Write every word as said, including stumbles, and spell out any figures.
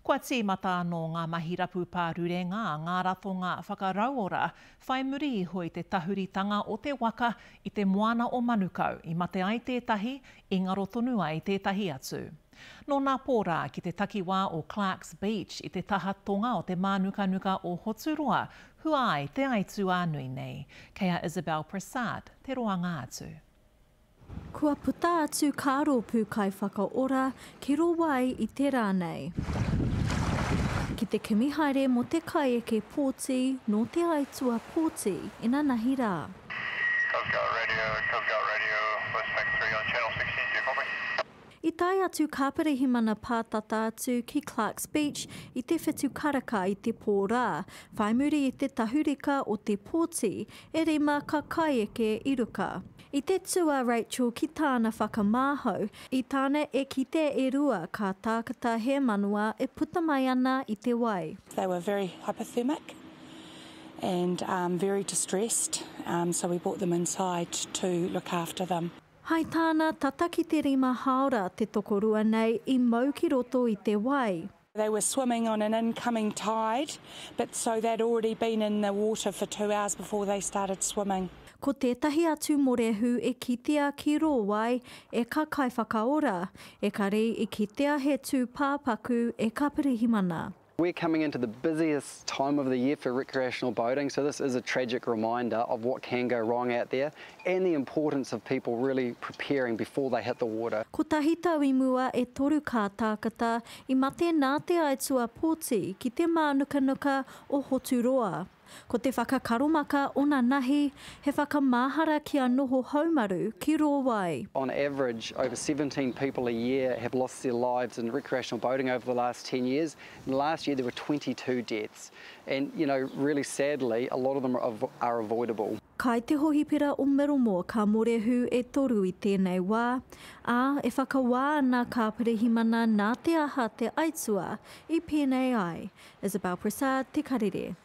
Kua tīmata anō ngā mahirapu pārurenga ngā ratonga whakarauora, whai muri i hoi te tahuritanga o te waka i te moana o Manukau, i mate ai tētahi, i ngaro tonu ai tētahi atu. Nō nā pōrā ki te takiwā o Clark's Beach i te taha tonga o te mānukanuka o Hoturoa, hua ai te aitu ānui nei. Kei a Isobel Prasad, te roanga atu. Kua puta atu kāropu kai whakaora ki rowai i te rānei. Ki te kimihaere mo te kaieke pōti no te aitua pōti ina nahi rā. Coast Guard Radio, Coast Guard Radio, West Pack three on Channel sixteen, do you copy? I tai atu kāparehimana pātata atu ki Clark's Beach i te whetu karaka i te pōrā, whai muri i te tahurika o te pōti e rima ka kaieke i ruka. I te tua Rachel ki tāna whakamāhau, i tāna e ki te e rua ka tākata he manua e puta mai ana i te wai. They were very hypothermic and um, very distressed, um, so we brought them inside to look after them. Hai tāna tataki te rima haora te tokorua nei i mau ki roto i te wai. They were swimming on an incoming tide, but so they'd already been in the water for two hours before they started swimming. Ko tētahi atu morehu e kitea ki rōwai e ka kai whakaora, e kare e kitea he tū pāpaku e ka pirihimana. We're coming into the busiest time of the year for recreational boating, so this is a tragic reminder of what can go wrong out there and the importance of people really preparing before they hit the water. Ko tahi tau i mua e toru kā tākata i mate nā te aitua pōti ki te mānukanuka o Hoturoa. Ko te whakakaromaka o nā nahi, he whakamāhara kia noho haumaru ki rōwai. On average, over seventeen people a year have lost their lives in recreational boating over the last ten years. And last year there were twenty-two deaths. And, you know, really sadly, a lot of them are, are avoidable. Kai te hohipera o Miromo ka morehu e toru i tēnei wā, ā e whakawā ana ka pirihimana nā te aha te aitua i pēnei ai. Isobel Prasad, te karere.